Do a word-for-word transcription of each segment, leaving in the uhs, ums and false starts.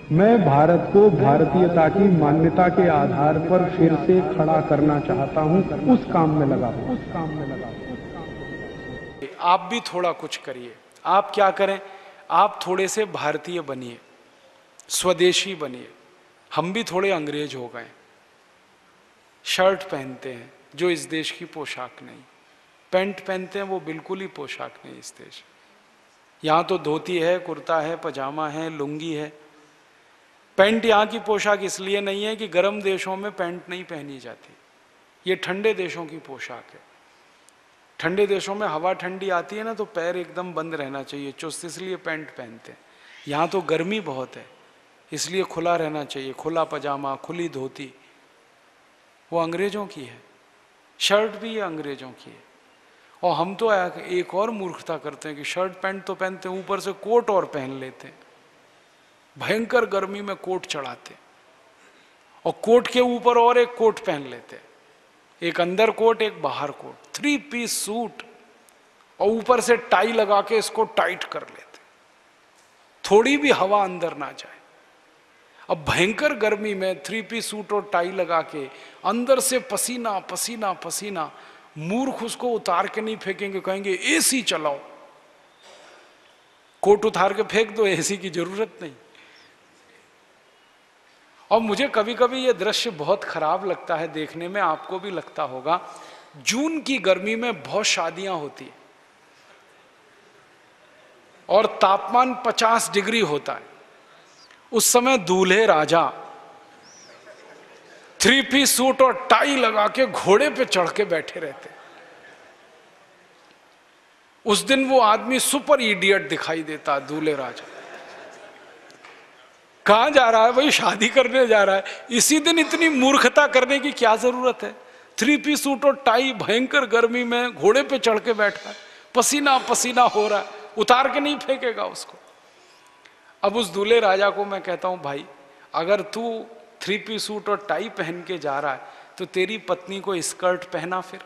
मैं भारत को भारतीयता की मान्यता के आधार पर फिर से खड़ा करना चाहता हूं, उस काम में लगा हूं उस काम में लगा हूं। आप भी थोड़ा कुछ करिए। आप क्या करें, आप थोड़े से भारतीय बनिए, स्वदेशी बनिए। हम भी थोड़े अंग्रेज हो गए, शर्ट पहनते हैं जो इस देश की पोशाक नहीं, पैंट पहनते हैं वो बिल्कुल ही पोशाक नहीं इस देश। यहाँ तो धोती है, कुर्ता है, पजामा है, लुंगी है। पैंट यहाँ की पोशाक इसलिए नहीं है कि गर्म देशों में पैंट नहीं पहनी जाती, ये ठंडे देशों की पोशाक है। ठंडे देशों में हवा ठंडी आती है ना, तो पैर एकदम बंद रहना चाहिए चुस्त, इसलिए पैंट पहनते हैं। यहाँ तो गर्मी बहुत है, इसलिए खुला रहना चाहिए, खुला पजामा, खुली धोती। वो अंग्रेजों की है, शर्ट भी ये अंग्रेजों की है। और हम तो एक और मूर्खता करते हैं कि शर्ट पैंट तो पहनते हैं, ऊपर से कोट और पहन लेते हैं। भयंकर गर्मी में कोट चढ़ाते, और कोट के ऊपर और एक कोट पहन लेते, एक अंदर कोट एक बाहर कोट, थ्री पीस सूट, और ऊपर से टाई लगा के इसको टाइट कर लेते, थोड़ी भी हवा अंदर ना जाए। अब भयंकर गर्मी में थ्री पीस सूट और टाई लगा के अंदर से पसीना पसीना पसीना, मूर्ख उसको उतार के नहीं फेंकेंगे, कहेंगे एसी चलाओ। कोट उतार के फेंक दो, एसी की जरूरत नहीं। और मुझे कभी कभी ये दृश्य बहुत खराब लगता है देखने में, आपको भी लगता होगा। जून की गर्मी में बहुत शादियां होती है और तापमान पचास डिग्री होता है। उस समय दूल्हे राजा थ्री पीस सूट और टाई लगा के घोड़े पे चढ़ के बैठे रहते। उस दिन वो आदमी सुपर इडियट दिखाई देता, दूल्हे राजा। कहां जा रहा है भाई, शादी करने जा रहा है, इसी दिन इतनी मूर्खता करने की क्या जरूरत है। थ्री पीस सूट और टाई, भयंकर गर्मी में घोड़े पे चढ़ के बैठा है, पसीना पसीना हो रहा है, उतार के नहीं फेंकेगा उसको। अब उस दूल्हे राजा को मैं कहता हूं, भाई अगर तू थ्री पीस सूट और टाई पहन के जा रहा है तो तेरी पत्नी को स्कर्ट पहना, फिर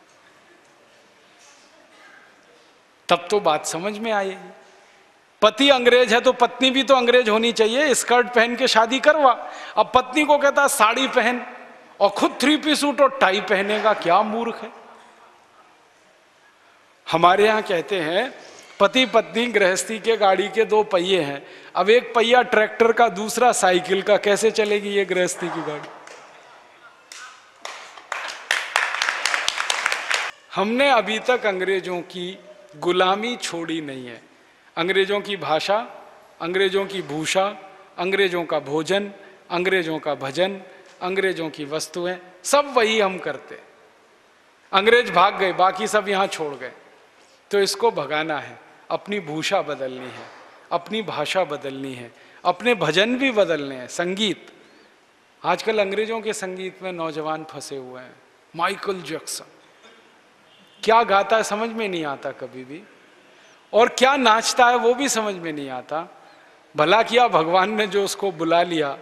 तब तो बात समझ में आएगी। पति अंग्रेज है तो पत्नी भी तो अंग्रेज होनी चाहिए, स्कर्ट पहन के शादी करवा। अब पत्नी को कहता साड़ी पहन और खुद थ्री पीस सूट और टाई पहनेगा, क्या मूर्ख है। हमारे यहां कहते हैं पति पत्नी गृहस्थी के गाड़ी के दो पहिए हैं, अब एक पहिया ट्रैक्टर का, दूसरा साइकिल का, कैसे चलेगी ये गृहस्थी की गाड़ी। हमने अभी तक अंग्रेजों की गुलामी छोड़ी नहीं है। अंग्रेजों की भाषा, अंग्रेजों की भूषा, अंग्रेजों का भोजन, अंग्रेजों का भजन, अंग्रेजों की वस्तुएं, सब वही हम करते। अंग्रेज भाग गए, बाकी सब यहां छोड़ गए, तो इसको भगाना है। अपनी भूषा बदलनी है, अपनी भाषा बदलनी है, अपने भजन भी बदलने हैं। संगीत, आजकल अंग्रेजों के संगीत में नौजवान फंसे हुए हैं। माइकल जैक्सन क्या गाता है समझ में नहीं आता कभी भी, और क्या नाचता है वो भी समझ में नहीं आता। भला किया भगवान ने जो उसको बुला लिया।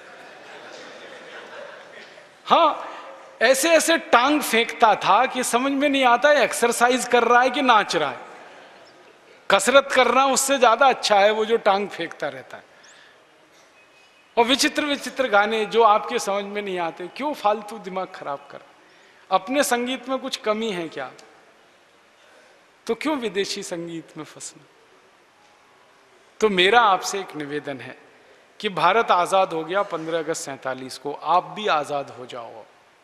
हाँ, ऐसे ऐसे टांग फेंकता था कि समझ में नहीं आता है एक्सरसाइज कर रहा है कि नाच रहा है। कसरत करना उससे ज्यादा अच्छा है वो जो टांग फेंकता रहता है। और विचित्र विचित्र गाने जो आपके समझ में नहीं आते, क्यों फालतू दिमाग खराब कर। अपने संगीत में कुछ कमी है क्या, तो क्यों विदेशी संगीत में फंसना। तो मेरा आपसे एक निवेदन है कि भारत आजाद हो गया पंद्रह अगस्त सैंतालीस को, आप भी आजाद हो जाओ।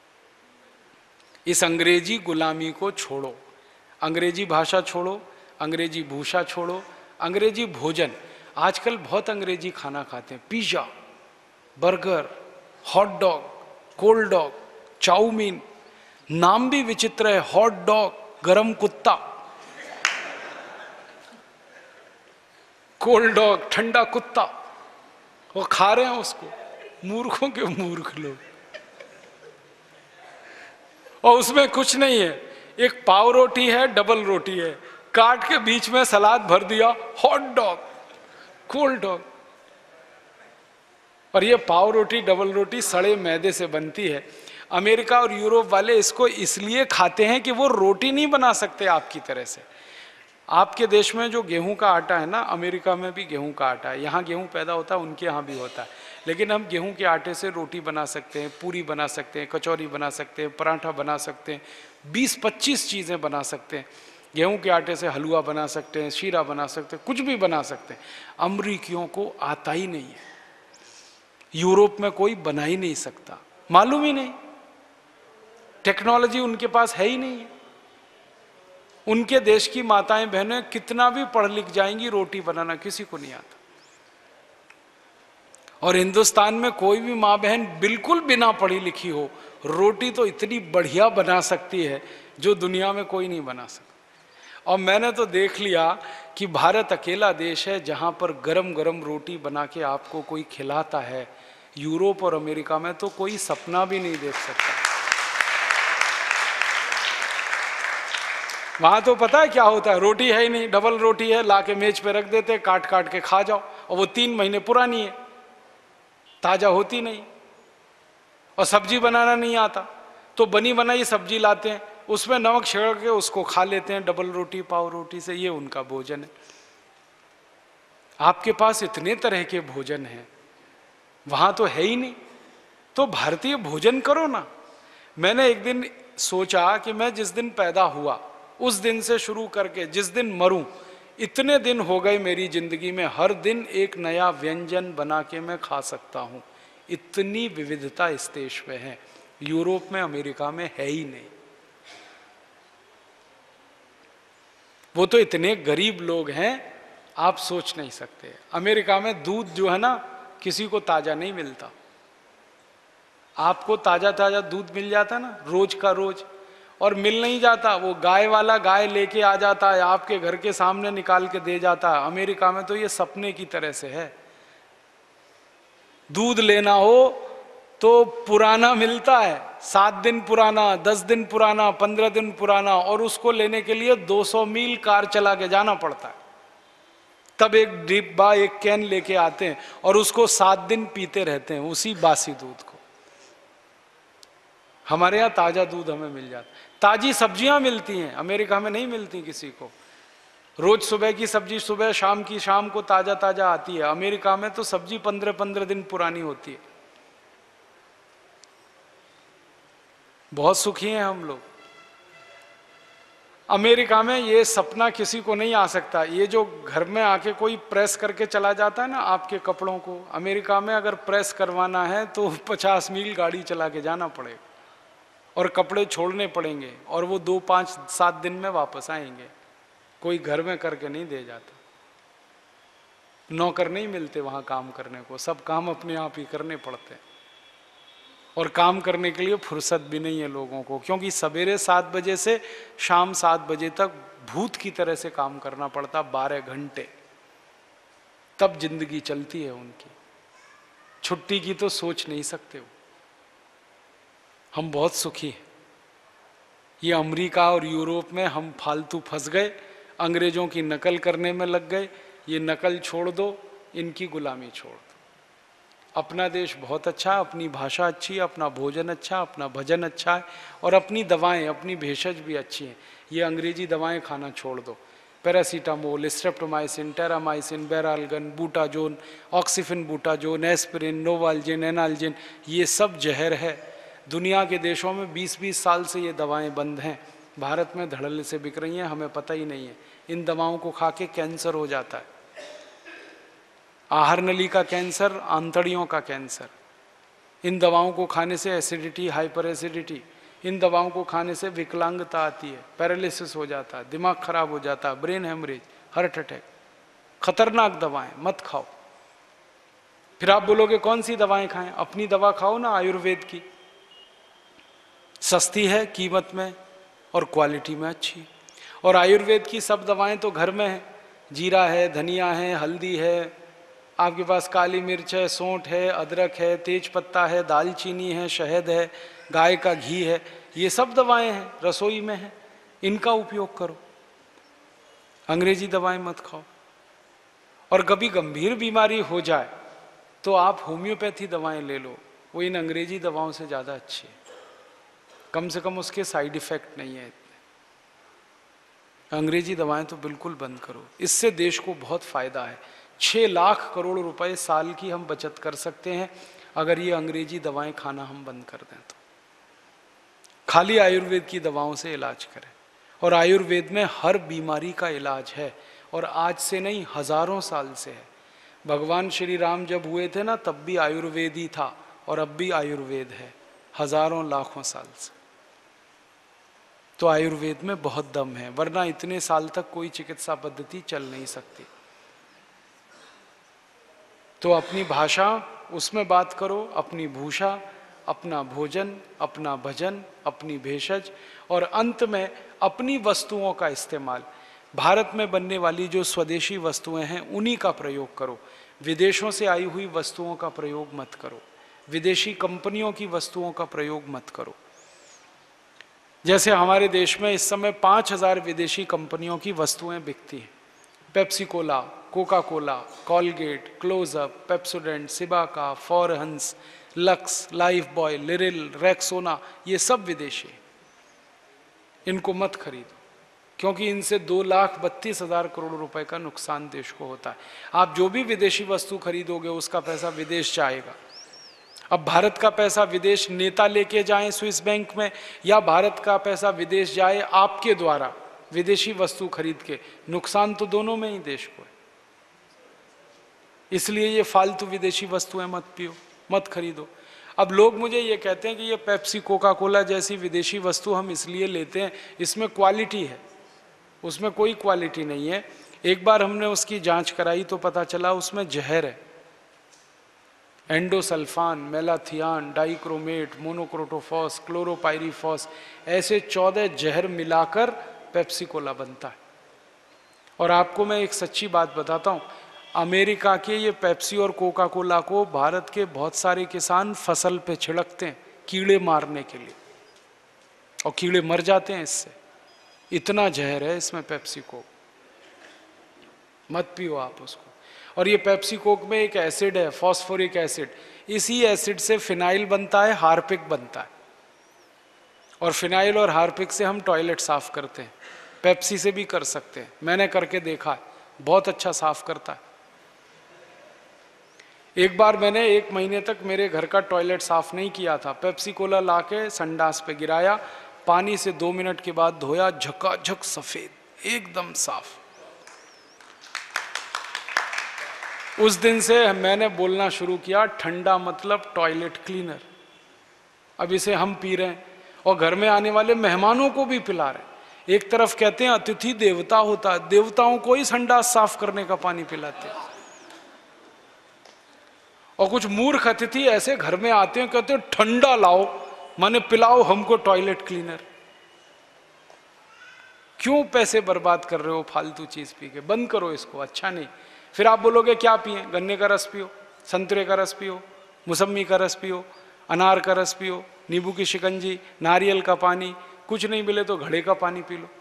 इस अंग्रेजी गुलामी को छोड़ो, अंग्रेजी भाषा छोड़ो, अंग्रेजी भूषा छोड़ो, अंग्रेजी भोजन। आजकल बहुत अंग्रेजी खाना खाते हैं, pizza, burger, hot dog, cold dog, chow mein, नाम भी विचित्र है, हॉट डॉग, गरम कुत्ता, कोल्ड डॉग, ठंडा कुत्ता, वो खा रहे हैं उसको, मूर्खों के मूर्ख लोग। और उसमें कुछ नहीं है, एक पाव रोटी है, डबल रोटी है, काट के बीच में सलाद भर दिया, हॉट डॉग, कोल्ड डॉग। और ये पाव रोटी डबल रोटी सड़े मैदे से बनती है। अमेरिका और यूरोप वाले इसको इसलिए खाते हैं कि वो रोटी नहीं बना सकते आपकी तरह से। आपके देश में जो गेहूं का आटा है ना, अमेरिका में भी गेहूं का आटा है, यहाँ गेहूं पैदा होता है, उनके यहाँ भी होता है, लेकिन हम गेहूं के आटे से रोटी बना सकते हैं, पूरी बना सकते हैं, कचौरी बना सकते हैं, पराठा बना सकते हैं, बीस पच्चीस चीज़ें बना सकते हैं। गेहूं के आटे से हलवा बना सकते हैं, शीरा बना सकते हैं, कुछ भी बना सकते हैं। अमरीकियों को आता ही नहीं है, यूरोप में कोई बना ही नहीं सकता, मालूम ही नहीं, टेक्नोलॉजी उनके पास है ही नहीं है। उनके देश की माताएं बहनें कितना भी पढ़ लिख जाएंगी, रोटी बनाना किसी को नहीं आता। और हिंदुस्तान में कोई भी माँ बहन बिल्कुल बिना पढ़ी लिखी हो, रोटी तो इतनी बढ़िया बना सकती है जो दुनिया में कोई नहीं बना सकता। और मैंने तो देख लिया कि भारत अकेला देश है जहां पर गरम गरम रोटी बना के आपको कोई खिलाता है। यूरोप और अमेरिका में तो कोई सपना भी नहीं देख सकता। वहां तो पता है क्या होता है, रोटी है ही नहीं, डबल रोटी है, लाके मेज पे रख देते, काट काट के खा जाओ, और वो तीन महीने पुरानी है, ताजा होती नहीं। और सब्जी बनाना नहीं आता तो बनी बनाई सब्जी लाते हैं, उसमें नमक छिड़क के उसको खा लेते हैं, डबल रोटी पाव रोटी से। ये उनका भोजन है। आपके पास इतने तरह के भोजन हैं, वहां तो है ही नहीं, तो भारतीय भोजन करो ना। मैंने एक दिन सोचा कि मैं जिस दिन पैदा हुआ उस दिन से शुरू करके जिस दिन मरूं, इतने दिन हो गए मेरी जिंदगी में, हर दिन एक नया व्यंजन बना के मैं खा सकता हूं। इतनी विविधता इस देश में है, यूरोप में अमेरिका में है ही नहीं। वो तो इतने गरीब लोग हैं आप सोच नहीं सकते। अमेरिका में दूध जो है ना, किसी को ताजा नहीं मिलता। आपको ताजा ताजा दूध मिल जाता ना, रोज का रोज, और मिल नहीं जाता, वो गाय वाला गाय लेके आ जाता है, आपके घर के सामने निकाल के दे जाता है। अमेरिका में तो ये सपने की तरह से है। दूध लेना हो तो पुराना मिलता है, सात दिन पुराना, दस दिन पुराना, पंद्रह दिन पुराना, और उसको लेने के लिए दो सौ मील कार चला के जाना पड़ता है। तब एक डिब्बा एक कैन लेके आते हैं और उसको सात दिन पीते रहते हैं, उसी बासी दूध को। हमारे यहाँ ताजा दूध हमें मिल जाता, ताजी सब्जियां मिलती हैं, अमेरिका में नहीं मिलती किसी को। रोज सुबह की सब्जी सुबह, शाम की शाम को ताजा ताजा आती है। अमेरिका में तो सब्जी पंद्रह पंद्रह दिन पुरानी होती है। बहुत सुखी हैं हम लोग। अमेरिका में ये सपना किसी को नहीं आ सकता। ये जो घर में आके कोई प्रेस करके चला जाता है ना आपके कपड़ों को, अमेरिका में अगर प्रेस करवाना है तो पचास मील गाड़ी चला के जाना पड़ेगा और कपड़े छोड़ने पड़ेंगे, और वो दो पाँच सात दिन में वापस आएंगे। कोई घर में करके नहीं दे जाता, नौकर नहीं मिलते वहाँ काम करने को, सब काम अपने आप ही करने पड़ते हैं। और काम करने के लिए फुर्सत भी नहीं है लोगों को, क्योंकि सवेरे सात बजे से शाम सात बजे तक भूत की तरह से काम करना पड़ता, बारह घंटे, तब जिंदगी चलती है उनकी। छुट्टी की तो सोच नहीं सकते वो। हम बहुत सुखी हैं। ये अमेरिका और यूरोप में हम फालतू फंस गए, अंग्रेजों की नकल करने में लग गए। ये नकल छोड़ दो, इनकी गुलामी छोड़ दो। अपना देश बहुत अच्छा, अपनी भाषा अच्छी है, अपना भोजन अच्छा, अपना भजन अच्छा है, और अपनी दवाएं, अपनी भेषज भी अच्छी हैं। ये अंग्रेजी दवाएं खाना छोड़ दो। Paracetamol, streptomycin, terramycin, Baralgan, butazone, oxyphenbutazone, aspirin, Novalgin, analgin, ये सब जहर है। दुनिया के देशों में बीस बीस साल से ये दवाएं बंद हैं, भारत में धड़ल्ले से बिक रही हैं, हमें पता ही नहीं है। इन दवाओं को खा के कैंसर हो जाता है, आहार नली का कैंसर, आंतड़ियों का कैंसर। इन दवाओं को खाने से एसिडिटी, हाइपर एसिडिटी, इन दवाओं को खाने से विकलांगता आती है, पैरालिसिस हो जाता है, दिमाग खराब हो जाता है, ब्रेन हेमरेज, हार्ट अटैक। खतरनाक दवाएं मत खाओ। फिर आप बोलोगे कौन सी दवाएं खाएं? अपनी दवा खाओ ना, आयुर्वेद की। सस्ती है कीमत में और क्वालिटी में अच्छी। और आयुर्वेद की सब दवाएं तो घर में है, जीरा है, धनिया है, हल्दी है, आपके पास काली मिर्च है, सौंठ है, अदरक है, तेज पत्ता है, दालचीनी है, शहद है, गाय का घी है, ये सब दवाएं हैं, रसोई में है, इनका उपयोग करो। अंग्रेजी दवाएं मत खाओ। और कभी गंभीर बीमारी हो जाए तो आप होम्योपैथी दवाएं ले लो, वो इन अंग्रेजी दवाओं से ज़्यादा अच्छी है, कम से कम उसके साइड इफेक्ट नहीं है इतने। अंग्रेजी दवाएं तो बिल्कुल बंद करो, इससे देश को बहुत फायदा है। छः लाख करोड़ रुपए साल की हम बचत कर सकते हैं अगर ये अंग्रेजी दवाएं खाना हम बंद कर दें तो। खाली आयुर्वेद की दवाओं से इलाज करें, और आयुर्वेद में हर बीमारी का इलाज है, और आज से नहीं हजारों साल से है। भगवान श्री राम जब हुए थे ना तब भी आयुर्वेद ही था, और अब भी आयुर्वेद है हजारों लाखों साल से। तो आयुर्वेद में बहुत दम है, वरना इतने साल तक कोई चिकित्सा पद्धति चल नहीं सकती। तो अपनी भाषा उसमें बात करो, अपनी भूषा, अपना भोजन, अपना भजन, अपनी भेषज, और अंत में अपनी वस्तुओं का इस्तेमाल। भारत में बनने वाली जो स्वदेशी वस्तुएं हैं उन्हीं का प्रयोग करो, विदेशों से आई हुई वस्तुओं का प्रयोग मत करो, विदेशी कंपनियों की वस्तुओं का प्रयोग मत करो। जैसे हमारे देश में इस समय पाँच हजार विदेशी कंपनियों की वस्तुएं बिकती हैं। Pepsi Cola, Coca Cola, Colgate, Closeup, Pepsodent, Cibaca, Forhans, Lux, Lifebuoy, Liril, Rexona, ये सब विदेशी हैं। इनको मत खरीदो, क्योंकि इनसे दो लाख बत्तीस हजार करोड़ रुपए का नुकसान देश को होता है। आप जो भी विदेशी वस्तु खरीदोगे उसका पैसा विदेश जाएगा। अब भारत का पैसा विदेश नेता लेके जाएं स्विस बैंक में, या भारत का पैसा विदेश जाए आपके द्वारा विदेशी वस्तु खरीद के, नुकसान तो दोनों में ही देश को है। इसलिए ये फालतू विदेशी वस्तुएं मत पियो, मत खरीदो। अब लोग मुझे ये कहते हैं कि ये पेप्सी, कोका कोला जैसी विदेशी वस्तु हम इसलिए लेते हैं, इसमें क्वालिटी है। उसमें कोई क्वालिटी नहीं है। एक बार हमने उसकी जांच कराई तो पता चला उसमें जहर है। Endosulfan, malathion, dichromate, monocrotophos, chlorpyrifos, ऐसे चौदह जहर मिलाकर पेप्सी कोला बनता है। और आपको मैं एक सच्ची बात बताता हूँ, अमेरिका के ये पेप्सी और कोका कोला को भारत के बहुत सारे किसान फसल पे छिड़कते हैं कीड़े मारने के लिए, और कीड़े मर जाते हैं इससे। इतना जहर है इसमें पेप्सी कोक, मत पियो आप उसको। और ये पेप्सी कोक में एक एसिड है, फॉस्फोरिक एसिड, इसी एसिड से फिनाइल बनता है, हार्पिक बनता है, और फिनाइल और हार्पिक से हम टॉयलेट साफ करते हैं। पेप्सी से भी कर सकते हैं, मैंने करके देखा है, बहुत अच्छा साफ करता है। एक बार मैंने एक महीने तक मेरे घर का टॉयलेट साफ नहीं किया था, पेप्सी कोला लाके संडास पे गिराया, पानी से दो मिनट के बाद धोया, झकाझक सफेद, एकदम साफ। उस दिन से मैंने बोलना शुरू किया, ठंडा मतलब टॉयलेट क्लीनर। अब इसे हम पी रहे हैं और घर में आने वाले मेहमानों को भी पिला रहे हैं। एक तरफ कहते हैं अतिथि देवता होता है, देवताओं को ही संडास साफ करने का पानी पिलाते हैं, और कुछ मूर्ख अतिथि ऐसे घर में आते हैं, कहते हैं ठंडा लाओ, माने पिलाओ हमको टॉयलेट क्लीनर। क्यों पैसे बर्बाद कर रहे हो फालतू चीज पी के? बंद करो इसको, अच्छा नहीं। फिर आप बोलोगे क्या पिए? गन्ने का रस पियो, संतरे का रस पियो, मौसमी का रस पियो, अनार का रस पियो, नींबू की शिकंजी, नारियल का पानी, कुछ नहीं मिले तो घड़े का पानी पी लो,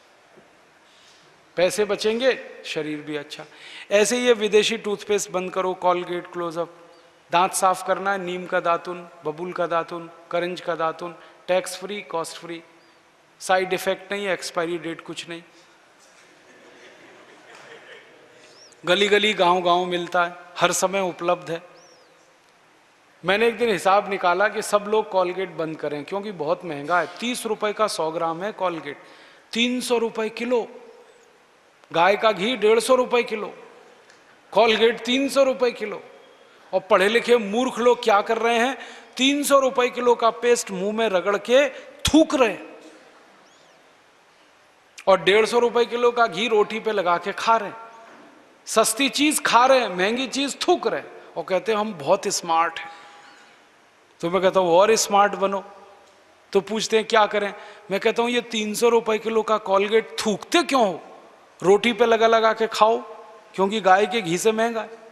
पैसे बचेंगे, शरीर भी अच्छा। ऐसे ही ये विदेशी टूथपेस्ट बंद करो, कॉलगेट, क्लोजअप। दांत साफ करना है, नीम का दातुन, बबूल का दातुन, करंज का दातुन, tax free, cost free, side effect नहीं, एक्सपायरी डेट कुछ नहीं, गली गली गांव गांव मिलता है, हर समय उपलब्ध है। मैंने एक दिन हिसाब निकाला कि सब लोग कॉलगेट बंद करें, क्योंकि बहुत महंगा है। तीस रुपए का सौ ग्राम है कॉलगेट, तीन सौ रुपए किलो। गाय का घी डेढ़ सौ रुपए किलो, कॉलगेट तीन सौ रुपए किलो। और पढ़े लिखे मूर्ख लोग क्या कर रहे हैं? तीन सौ रुपए किलो का पेस्ट मुंह में रगड़ के थूक रहे हैं, और डेढ़ सौ रुपए किलो का घी रोटी पे लगा के खा रहे हैं। सस्ती चीज खा रहे हैं, महंगी चीज थूक रहे हैं, और कहते हैं हम बहुत स्मार्ट हैं। तो मैं कहता हूं और स्मार्ट बनो। तो पूछते हैं क्या करें? मैं कहता हूं ये तीन सौ रुपए किलो का कॉलगेट थूकते क्यों हो? रोटी पे लगा लगा के खाओ, क्योंकि गाय के घी से महंगा है।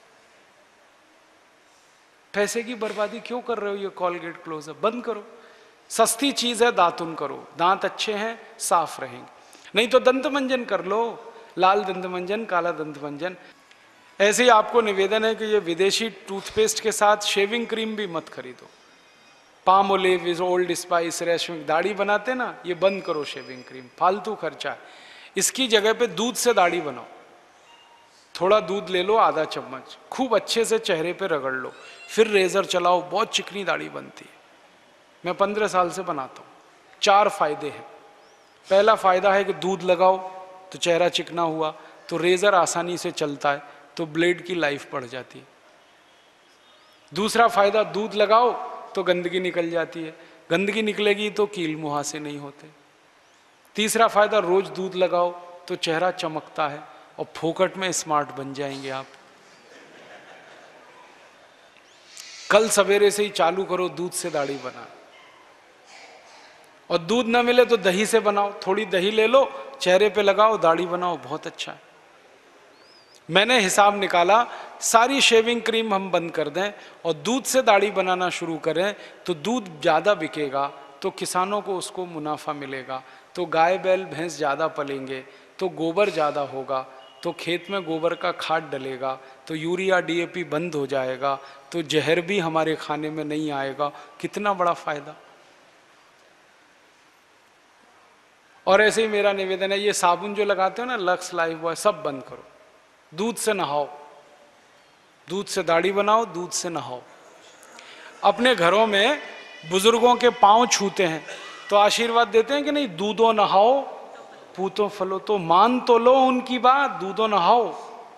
पैसे की बर्बादी क्यों कर रहे हो? ये कॉलगेट, क्लोजअप बंद करो। सस्ती चीज है, दातुन करो, दांत अच्छे हैं, साफ रहेंगे। नहीं तो दंत मंजन कर लो, लाल दंत मंजन, काला दंत मंजन। ऐसे ही आपको निवेदन है कि ये विदेशी टूथपेस्ट के साथ शेविंग क्रीम भी मत खरीदो। पाम ओलिव, ओल्ड स्पाइस, रेशमिक, दाढ़ी बनाते ना, ये बंद करो शेविंग क्रीम, फालतू खर्चा है। इसकी जगह पे दूध से दाढ़ी बनाओ। थोड़ा दूध ले लो, आधा चम्मच, खूब अच्छे से चेहरे पे रगड़ लो, फिर रेजर चलाओ, बहुत चिकनी दाढ़ी बनती है। मैं पंद्रह साल से बनाता हूँ। चार फायदे हैं। पहला फायदा है कि दूध लगाओ तो चेहरा चिकना हुआ, तो रेजर आसानी से चलता है, तो ब्लेड की लाइफ बढ़ जाती है। दूसरा फायदा, दूध लगाओ तो गंदगी निकल जाती है, गंदगी निकलेगी तो कील मुहासे नहीं होते। तीसरा फायदा, रोज दूध लगाओ तो चेहरा चमकता है और फोकट में स्मार्ट बन जाएंगे आप। कल सवेरे से ही चालू करो दूध से दाढ़ी बना। और दूध ना मिले तो दही से बनाओ, थोड़ी दही ले लो, चेहरे पे लगाओ, दाढ़ी बनाओ, बहुत अच्छा है। मैंने हिसाब निकाला, सारी शेविंग क्रीम हम बंद कर दें और दूध से दाढ़ी बनाना शुरू करें तो दूध ज़्यादा बिकेगा, तो किसानों को उसको मुनाफा मिलेगा, तो गाय बैल भैंस ज़्यादा पलेंगे, तो गोबर ज़्यादा होगा, तो खेत में गोबर का खाद डलेगा, तो यूरिया डीएपी बंद हो जाएगा, तो जहर भी हमारे खाने में नहीं आएगा। कितना बड़ा फायदा। और ऐसे ही मेरा निवेदन है, ये साबुन जो लगाते हो ना, लक्स, लाइफ बॉय, सब बंद करो। दूध से नहाओ, दूध से दाढ़ी बनाओ, दूध से नहाओ। अपने घरों में बुजुर्गों के पांव छूते हैं तो आशीर्वाद देते हैं कि नहीं, दूधो नहाओ पूतो फलो। तो मान तो लो उनकी बात, दूधो नहाओ।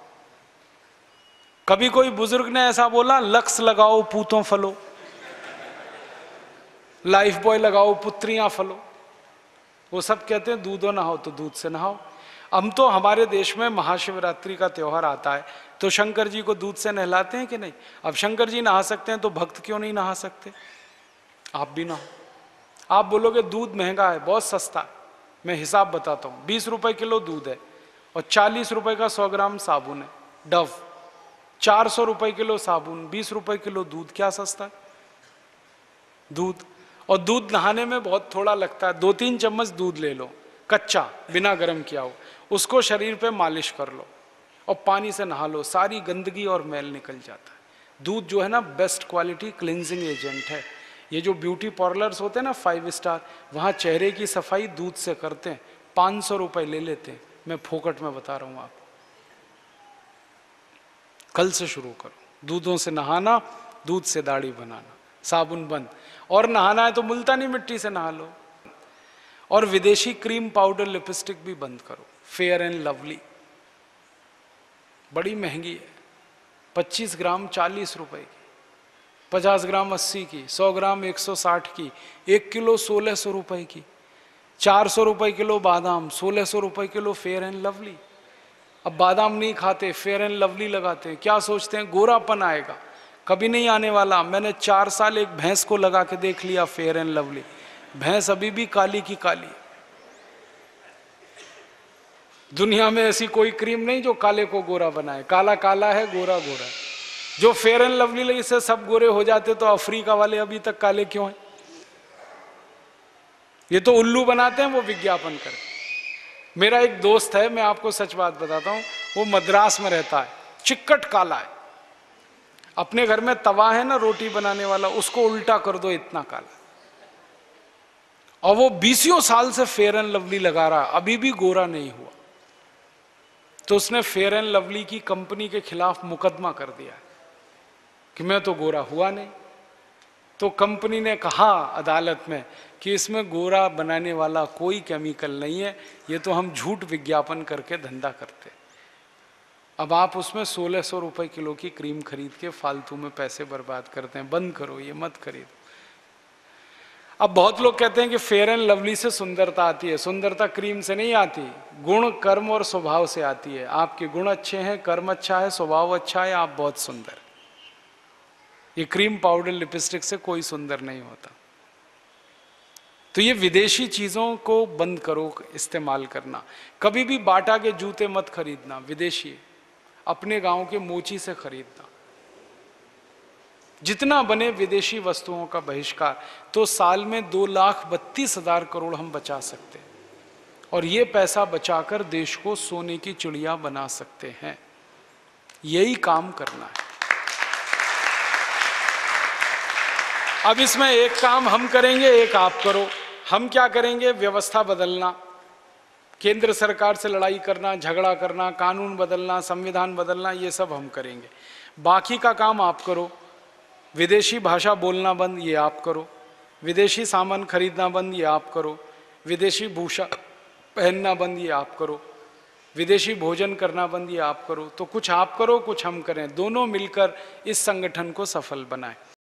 कभी कोई बुजुर्ग ने ऐसा बोला, लक्स लगाओ पूतों फलो, लाइफ बॉय लगाओ पुत्रियां फलो। वो सब कहते हैं दूधो नहाओ, तो दूध से नहाओ। हम तो हमारे देश में महाशिवरात्रि का त्योहार आता है तो शंकर जी को दूध से नहलाते हैं कि नहीं। अब शंकर जी नहा सकते हैं तो भक्त क्यों नहीं नहा सकते? आप भी नहाओ। आप बोलोगे दूध महंगा है, बहुत सस्ता है। मैं हिसाब बताता हूँ, बीस रुपए किलो दूध है और चालीस रुपए का सौ ग्राम साबुन है डव। चार सौ रुपए किलो साबुन, बीस रुपए किलो दूध, क्या सस्ता है दूध। और दूध नहाने में बहुत थोड़ा लगता है। दो तीन चम्मच दूध ले लो कच्चा, बिना गर्म किया हो, उसको शरीर पे मालिश कर लो और पानी से नहा लो, सारी गंदगी और मैल निकल जाता है। दूध जो है ना, बेस्ट क्वालिटी क्लिनजिंग एजेंट है। ये जो ब्यूटी पार्लर्स होते हैं ना फाइव स्टार, वहाँ चेहरे की सफाई दूध से करते हैं, पाँच सौ रुपये ले लेते हैं। मैं फोकट में बता रहा हूँ आपको। कल से शुरू करो, दूधों से नहाना, दूध से दाढ़ी बनाना, साबुन बंद। और नहाना है तो मुल्तानी मिट्टी से नहा लो। और विदेशी क्रीम, पाउडर, लिपस्टिक भी बंद करो। फेयर एंड लवली बड़ी महंगी है, पच्चीस ग्राम चालीस रुपए की, पचास ग्राम अस्सी की, सौ ग्राम एक सौ साठ की, एक किलो सोलह सौ रुपए की, चार सौ रुपए किलो बादाम, सोलह सौ रुपए किलो फेयर एंड लवली। अब बादाम नहीं खाते, फेयर एंड लवली लगाते हैं, क्या सोचते हैं गोरापन आएगा? कभी नहीं आने वाला। मैंने चार साल एक भैंस को लगा के देख लिया फेयर एंड लवली, भैंस अभी भी काली की काली। दुनिया में ऐसी कोई क्रीम नहीं जो काले को गोरा बनाए। काला काला है, गोरा गोरा है। जो फेयर एंड लवली लगी से सब गोरे हो जाते, तो अफ्रीका वाले अभी तक काले क्यों हैं? ये तो उल्लू बनाते हैं वो विज्ञापन कर। मेरा एक दोस्त है, मैं आपको सच बात बताता हूं, वो मद्रास में रहता है, चिक्कट काला है। अपने घर में तवा है ना रोटी बनाने वाला, उसको उल्टा कर दो, इतना काला। और वो बीसियों साल से फेयर एंड लवली लगा रहा, अभी भी गोरा नहीं हुआ। तो उसने फेयर एंड लवली की कंपनी के खिलाफ मुकदमा कर दिया कि मैं तो गोरा हुआ नहीं। तो कंपनी ने कहा अदालत में कि इसमें गोरा बनाने वाला कोई केमिकल नहीं है, ये तो हम झूठ विज्ञापन करके धंधा करते। अब आप उसमें सोलह सौ रुपए किलो की क्रीम खरीद के फालतू में पैसे बर्बाद करते हैं। बंद करो, ये मत खरीदो। अब बहुत लोग कहते हैं कि फेयर एंड लवली से सुंदरता आती है। सुंदरता क्रीम से नहीं आती, गुण, कर्म और स्वभाव से आती है। आपके गुण अच्छे हैं, कर्म अच्छा है, स्वभाव अच्छा है, आप बहुत सुंदर। ये क्रीम, पाउडर, लिपस्टिक से कोई सुंदर नहीं होता। तो ये विदेशी चीजों को बंद करो इस्तेमाल करना। कभी भी बाटा के जूते मत खरीदना विदेशी, अपने गांव के मोची से खरीदना। जितना बने विदेशी वस्तुओं का बहिष्कार, तो साल में दो लाख बत्तीस हजार करोड़ हम बचा सकते हैं। और ये पैसा बचाकर देश को सोने की चिड़िया बना सकते हैं। यही काम करना है। अब इसमें एक काम हम करेंगे, एक आप करो। हम क्या करेंगे? व्यवस्था बदलना, केंद्र सरकार से लड़ाई करना, झगड़ा करना, कानून बदलना, संविधान बदलना, ये सब हम करेंगे। बाकी का काम आप करो। विदेशी भाषा बोलना बंद, ये आप करो। विदेशी सामान खरीदना बंद, ये आप करो। विदेशी भूषा पहनना बंद, ये आप करो। विदेशी भोजन करना बंद, ये आप करो। तो कुछ आप करो, कुछ हम करें, दोनों मिलकर इस संगठन को सफल बनाएं।